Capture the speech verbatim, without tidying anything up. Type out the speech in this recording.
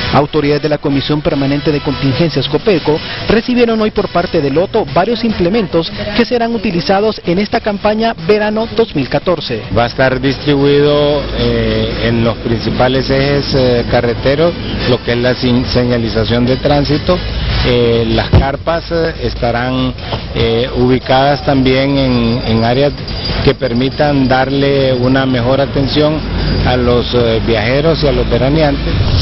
Autoridades de la Comisión Permanente de Contingencias COPECO recibieron hoy por parte del Loto varios implementos que serán utilizados en esta campaña verano dos mil catorce. Va a estar distribuido eh, en los principales ejes eh, carreteros, lo que es la señalización de tránsito. Eh, las carpas eh, estarán eh, ubicadas también en, en áreas que permitan darle una mejor atención a los eh, viajeros y a los veraneantes.